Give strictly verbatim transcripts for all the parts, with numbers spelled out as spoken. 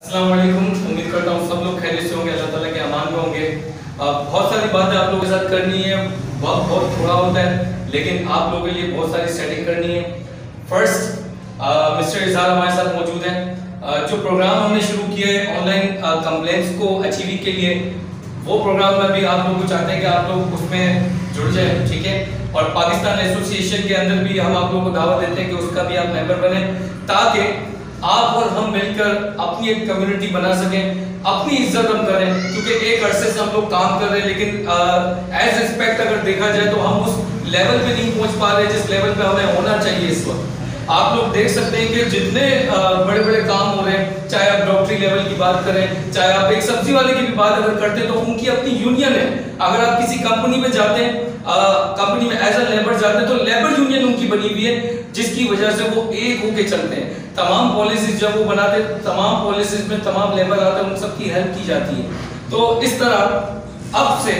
अस्सलाम वालेकुम। उम्मीद करता हूँ सब लोग खैरियत से होंगे, अल्लाह ताला के अमान में होंगे। बहुत सारी बातें आप लोगों के साथ करनी है, वक्त बहुत थोड़ा होता है, लेकिन आप लोगों के लिए बहुत सारी सेटिंग करनी है। फर्स्ट मिस्टर इजहार हमारे साथ मौजूद हैं। जो प्रोग्राम हमने शुरू किए ऑनलाइन कंप्लेंट्स को अचीव के लिए, वो प्रोग्राम में भी आप लोग चाहते हैं कि आप लोग उसमें जुड़ जाए, ठीक है। और पाकिस्तान एसोसिएशन के अंदर भी हम आप लोगों को दावत देते हैं कि उसका भी आप मेंबर बने, ताकि आप और हम मिलकर अपनी एक कम्युनिटी बना सकें, अपनी इज्जत हम करें। क्योंकि एक अरसे से हम लोग काम कर रहे हैं, लेकिन एज रिस्पेक्ट अगर देखा जाए तो हम उस लेवल पे नहीं पहुंच पा रहे जिस लेवल पे हमें होना चाहिए इस वक्त। आप लोग देख सकते हैं कि जितने बड़े बड़े काम हो रहे हैं, चाहे आप डॉक्टरी लेवल की बात करें, चाहे आप एक सब्जी वाले की भी बात अगर करते हैं, तो उनकी अपनी यूनियन है। अगर आप किसी कंपनी में जाते हैं, कंपनी में एज अ लेबर जाते हैं, तो लेबर यूनियन उनकी बनी हुई है, जिसकी वजह से वो एक होके चलते हैं। तमाम पॉलिसीज जब वो बनाते हैं, तमाम पॉलिसीज में तमाम लेबर आते हैं, उन सबकी हेल्प की जाती है। तो इस तरह अब से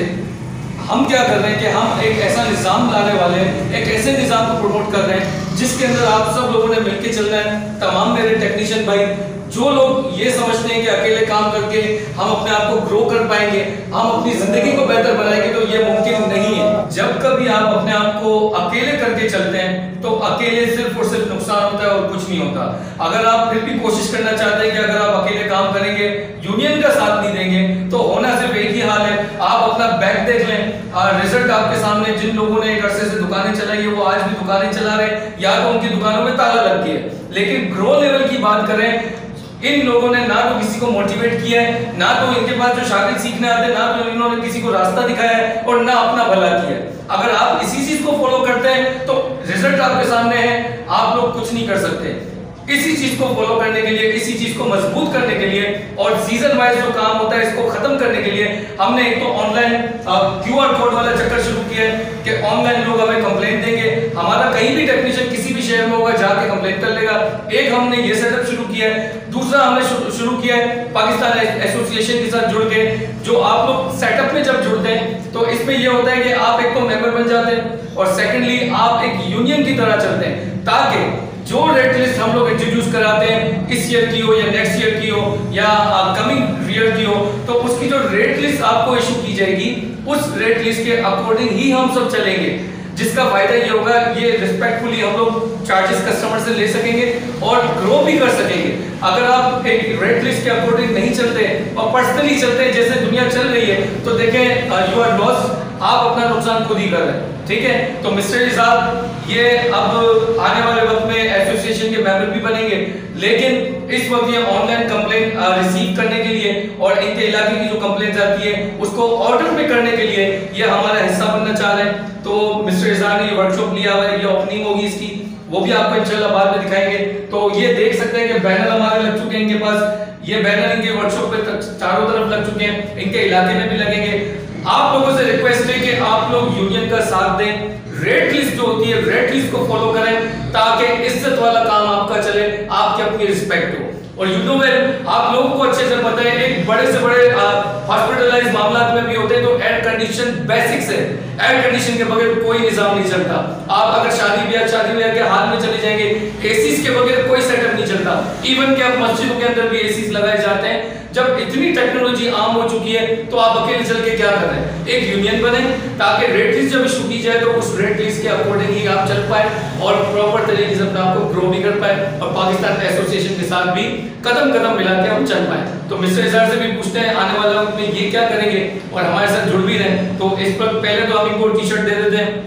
हम क्या कर रहे हैं कि हम एक ऐसा निज़ाम लाने वाले हैं, एक ऐसे निज़ाम को प्रमोट कर रहे हैं जिसके अंदर आप सब लोगों ने मिलकर चलना है। तमाम मेरे टेक्नीशियन भाई, जो लोग ये समझते हैं कि अकेले काम करके हम अपने आप को ग्रो कर पाएंगे, हम अपनी जिंदगी को बेहतर बनाएंगे, तो ये मुमकिन नहीं है। जब कभी आप अपने आप को अकेले करके चलते हैं, तो अकेले सिर्फ और सिर्फ नुकसान होता है और कुछ नहीं होता। अगर आप फिर भी कोशिश करना चाहते हैं कि अगर आप अकेले काम करेंगे, यूनियन का साथ नहीं देंगे, तो होना सिर्फ एक ही हाल है। आप अपना बैक देख लें, रिजल्ट आपके सामने। जिन लोगों ने एक अरसे से दुकानें चलाई है, वो आज भी दुकानें चला रहे हैं, या तो उनकी दुकानों में ताला लग गया है। लेकिन ग्रो लेवल की बात करें, इन लोगों ने ना तो किसी को मोटिवेट किया है, ना तो इनके पास जो शागिर्द सीखने आते हैं, ना तो इन्होंने किसी को रास्ता दिखाया है, और ना अपना भला किया है। अगर आप इसी चीज को फॉलो करते हैं तो रिजल्ट आपके सामने है, आप लोग कुछ नहीं कर सकते। इसी चीज को फॉलो करने के लिए, इसी चीज को मजबूत करने के लिए और सीजन वाइज जो काम होता है इसको खत्म करने के लिए, हमने एक तो ऑनलाइन क्यूआर कोड वाला चक्कर शुरू किया है कि ऑनलाइन लोग हमें कंप्लेंट देंगे। हमारा कहीं भी टेक्नीशियन किसी भी शहर में होगा, जाके कंप्लेंट कर लेगा। एक हमने ये सेटअप शुरू किया है। दूसरा हमने शुरू किया है पाकिस्तान एसोसिएशन के साथ जुड़ के। जो आप लोग सेटअप में जब जुड़ते हैं, तो इसमें यह होता है कि आप एक तो मेंबर बन जाते हैं, और सेकेंडली आप एक यूनियन की तरह चलते हैं, ताकि जो रेट लिस्ट हम लोग इंट्रोड्यूस कराते हैं, इस ईयर की हो या नेक्स्ट ईयर की हो या कमिंग ईयर की हो, तो उसकी जो रेट लिस्ट आपको इशू की जाएगी, उस रेट लिस्ट के अकॉर्डिंग ही हम सब चलेंगे। जिसका फायदा ये होगा, ये रिस्पेक्टफुली हम लोग चार्जेस कस्टमर से ले सकेंगे और ग्रो भी कर सकेंगे। अगर आप एक रेट लिस्ट के अकॉर्डिंग नहीं चलते और पर्सनली चलते हैं जैसे दुनिया चल रही है, तो देखें यू आर लॉस, आप अपना नुकसान खुद ही कर रहे हैं, ठीक है। तो मिस्टर साहब, ये अब आने वाले वक्त में एसोसिएशन के मेंबर भी बनेंगे, लेकिन इस वक्त ये ऑनलाइन कंप्लेंट रिसीव करने के लिए और इनके इलाके की जो कंप्लेंट आती है उसको ऑर्डर पे करने के लिए ये हमारा हिस्सा बनना चाह रहे हैं। तो मिस्टर इजहार ने ये वर्कशॉप लिया हुआ है, ये ओपनिंग होगी इसकी, वो भी आपको इंशाल्लाह बाद में दिखाएंगे। तो ये देख सकते हैं कि बैनर हमारे लग चुके हैं इनके पास, ये बैनर इनके वर्कशॉप पे चारों तरफ लग चुके हैं, इनके इलाके में भी लगेंगे। आप लोगों से रिक्वेस्ट है कि आप लोग यूनियन का साथ दें, रेट लिस्ट जो होती है रेट लिस्ट को फॉलो करें, ताकि इज्जत वाला काम आपका चले, आपकी अपनी रिस्पेक्ट हो। और यू नो वेल, आप लोगों को अच्छे से पता है, एक बड़े से बड़े हॉस्पिटलाइज मामला में भी होते हैं तो एयर कंडीशन बेसिक्स है। एयर कंडीशन के बगैर कोई निजाम नहीं चलता। आप अगर शादी ब्याह शादी ब्याह के हाल में चले जाएंगे, एसीज के बगैर कोई सेटअप नहीं चलता। इवन कि आप मस्जिदों के अंदर भी एसीज लगाए जाते हैं। जब इतनी टेक्नोलॉजी आम हो चुकी है, तो आप अकेले चल के क्या कर रहे हैं? एक यूनियन बने, ताकि रेट लिस्ट जब इशू की जाए तो उस रेट लिस्ट के अकॉर्डिंग ही आप चल पाए और प्रॉपर तरीके से अपने आप को ग्रो भी कर पाए, और पाकिस्तान एसोसिएशन के साथ भी कदम कदम मिला के हम चल पाए। तो मिस्टर इजहार से भी पूछते हैं आने वाले वक्त में ये क्या करेंगे और हमारे साथ जुड़ भी रहे। तो इस पर पहले तो हम इनको टी शर्ट दे देते हैं।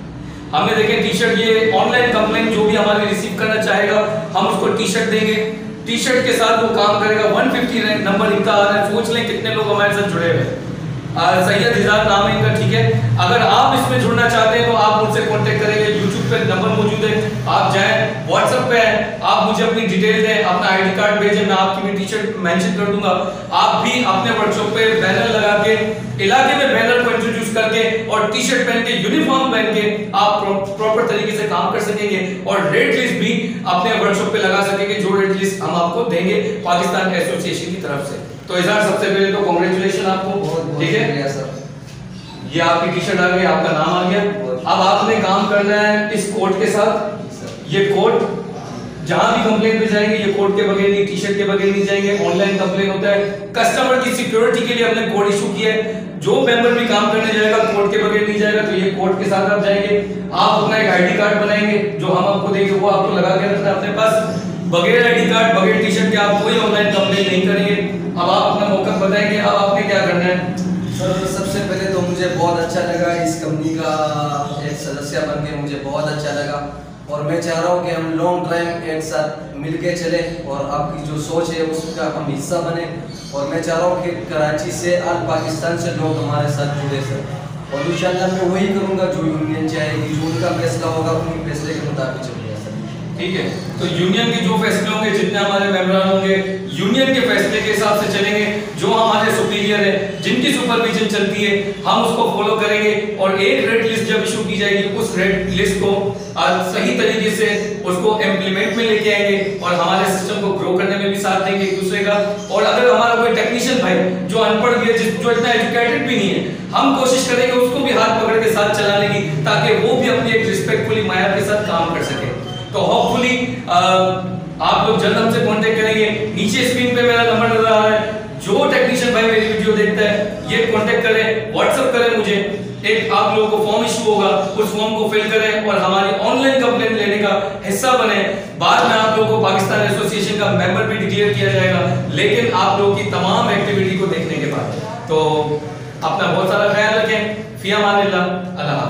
हमने देखे टी शर्ट, ये ऑनलाइन कंप्लेंट जो भी हमारे रिसीव करना चाहेगा, हम उसको टी शर्ट देंगे। टी शर्ट के साथ वो काम करेगा। एक सौ पचास नंबर इनका आ रहा है, सोच लें कितने लोग हमारे साथ जुड़े हुए हैं। सैयद इजहार नाम है इनका, ठीक है। अगर आप इसमें जुड़ना चाहते हैं तो आप मुझसे कांटेक्ट करेंगे, यूट्यूब पे नंबर मौजूद है, आप जाएं, व्हाट्सएप पे है, आप मुझे अपनी डिटेल दें, अपना आईडी कार्ड भेजें, मैं आपकी भी टी शर्ट मेंशन कर दूंगा। आप भी अपने वर्कशॉप पे बैनर लगा के, इलाके में बैनर को इंट्रोड्यूस करके और टी शर्ट पहन के, यूनिफॉर्म पहन के आप प्रॉपर तरीके से काम कर सकेंगे और रेट लिस्ट भी अपने वर्कशॉप पे लगा सकेंगे, जो रेट लिस्ट हम आपको देंगे पाकिस्तान एसोसिएशन की तरफ से। तो इजहार, सबसे पहले तो कांग्रेचुलेशन आपको, ठीक है सर। ये आपकी टी शर्ट आ गई, आपका नाम आ गया। अब आपने काम करना है इस कोट के साथ। ये कोट जहां भी कंप्लेन पे जाएंगे ये कोड के बगैर नहीं, टी शर्ट के बगैर नहीं जाएंगे। ऑनलाइन कंप्लेन होता है, कस्टमर की सिक्योरिटी के लिए हमने कोड इशू किया है। जो मेंबर भी काम करने जाएगा कोड के बगैर नहीं जाएगा, तो ये कोड के साथ आप जाएंगे। आप अपना एक आईडी कार्ड बनाएंगे जो हम आपको देंगे, वो आपको लगा के रखना अपने पास। बगैर आईडी कार्ड बगैर टी शर्ट के आप कोई ऑनलाइन कंप्लेन नहीं करेंगे। अब आप अपना मौका बताएंगे, अब आपने क्या करना है। सर सबसे पहले तो मुझे बहुत अच्छा लगा, इस कंपनी का एक सदस्य बन के मुझे बहुत अच्छा लगा, और मैं चाह रहा हूँ कि हम लॉन्ग टाइम एक साथ मिलके चले और आपकी जो सोच है उसका हम हिस्सा बने। और मैं चाह रहा हूँ कि कराची से आल पाकिस्तान से लोग हमारे साथ जुड़े सर, और इंशाल्लाह मैं वही करूँगा जो यूनियन चाहेगी, जो उनका फैसला होगा उन्हीं फैसले के मुताबिक चलेगा सर। ठीक है, तो यूनियन के जो फैसले होंगे, जितने हमारे मेंबर होंगे यूनियन के फैसले के हिसाब से चलेंगे। जो हमारे सुपीरियर है, जिनकी सुपरविजन चलती है, हम उसको फॉलो करेंगे। और एक रेड लिस्ट जब इशू की जाएगी, उस रेड लिस्ट को सही तरीके से उसको इम्प्लीमेंट में लेके आएंगे और हमारे सिस्टम को ग्रो करने में भी साथ देंगे एक दूसरे का। और अगर हमारा कोई टेक्नीशियन भाई जो अनपढ़ भी है, जो इतना एजुकेटेड भी नहीं है, हम कोशिश करेंगे उसको भी हाथ पकड़ के साथ चलाने की, ताकि वो भी अपनी एक रिस्पेक्टफुली माया के साथ काम कर सके। तो होपफुली आप लोग जल्द हमसे कांटेक्ट करेंगे। नीचे स्क्रीन पे मेरा नंबर नजर आ रहा है, जो टेक्नीशियन भाई मेरी वीडियो देखता है ये कांटेक्ट करें, व्हाट्सएप करें मुझे। एक आप लोगों को फॉर्म इशू होगा, उस फॉर्म को फिल करें और हमारी ऑनलाइन कंप्लेंट लेने का हिस्सा बने। बाद में आप लोगों को पाकिस्तान एसोसिएशन का मेंबर भी डिक्लेयर किया जाएगा, लेकिन आप लोगों की तमाम एक्टिविटी को देखने के बाद। तो अपना बहुत सारा ख्याल रखें। फिया मानिल्लाह, अल्लाह।